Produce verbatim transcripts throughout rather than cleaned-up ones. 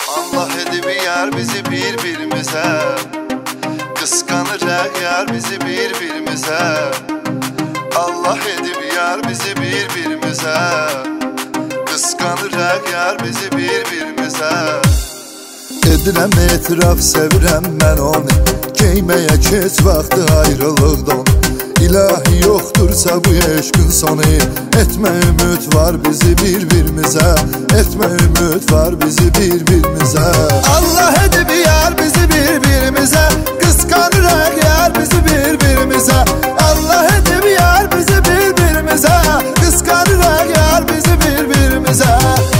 Allah edib yar bizi bir-birimizə, qısqanırıq yar bizi bir-birimizə. Allah edib yar bizi bir-birimizə, qısqanırıq yar bizi bir-birimizə. Edirəm etiraf, sevirəm mən onu, geyməyə keç vaxtı ayrılıqdan. İlahi yoxdursa bu eşqin sonu, etmə ümid var bizi bir-birimizə, etmə ümid var bizi bir-birimizə. Allah edib yar bizi bir-birimizə, qısqanırıq yar bizi bir-birimizə. Allah edib yar bizi bir-birimizə, qısqanırıq yar bizi bir-birimizə.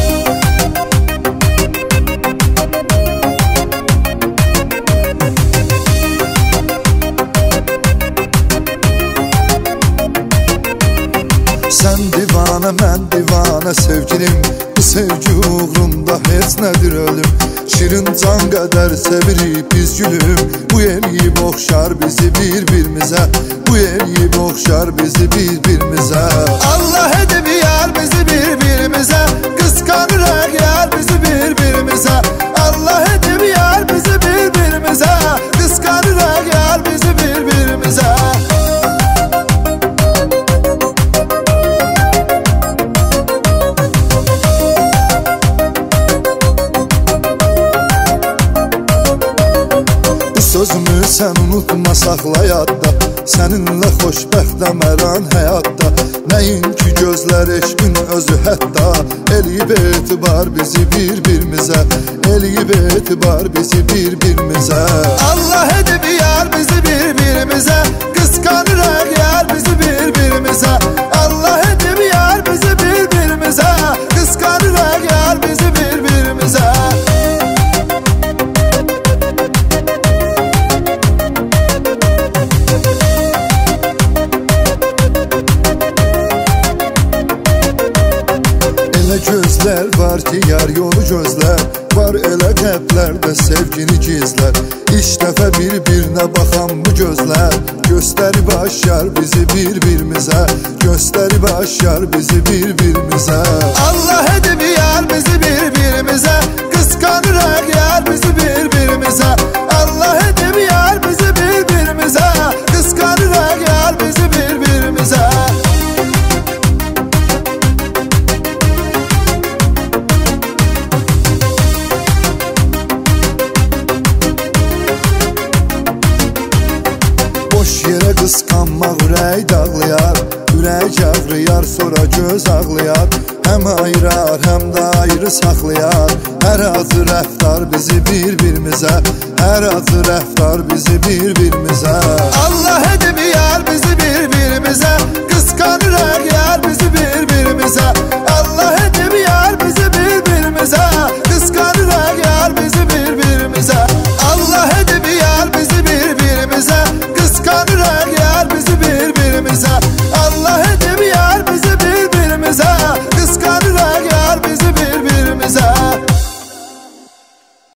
Sən divana, mən divana sevgilim, bu sevgi uğrunda heç nədir ölüm. Şirin can qədər sevirik biz gülüm, bu eləyib oxşar bizi bir-birimizə, bu eləyib oxşar bizi bir-birimizə. Allah edib yar bizi bir-birimizə, qısqanırıq yar bizi bir-birimizə. Allah edib yar bizi bir-birimizə, qısqanırıq yar bizi bir-birimizə. Sözümü sən unutma, saxla yadda, səninlə xoşbəxtəm hər an həyatda. Nəinki gözlər eşqin özü hətta, eləyib etibar bizi bir-birimizə, eləyib etibar bizi bir-birimizə. Allah edib yar bizi bir-birimizə, qısqanırıq yar bizi bir-birimizə. Allah edib yar bizi bir-birimizə, qısqanırıq yar bizi bir-birimizə. Gözlər var ki yar yolu gözlər, var elə qəlblərdə sevgini gizlər. İlk dəfə bir-birinə baxan bu gözlər, göstərib aşar bizi bir-birimizə, göstərib aşar bizi bir-birimizə. Allah edib yar bizi bir-birimizə, qısqanırıq yar bizi bir-birimizə. Allah edib yar bizi bir-birimizə, qısqanırıq yar bizi bir-birimizə. Boş yerə qısqanmaq ürək dağlayar, ürək ağrıyar, sonra göz ağlayar. Həm ayırar, həm də ayrı saxlayar, hər azı rəftar bizi bir-birimizə, hər azı rəftar bizi bir-birimizə. Allah edib yar bizi bir-birimizə, qısqanırıq yar bizi bir-birimizə. Allah edib yar bizi bir-birimizə, qısqanırıq yar bizi bir-birimizə. Allah edib yar bizi bir-birimizə, qısqanırıq yar bizi bir-birimizə.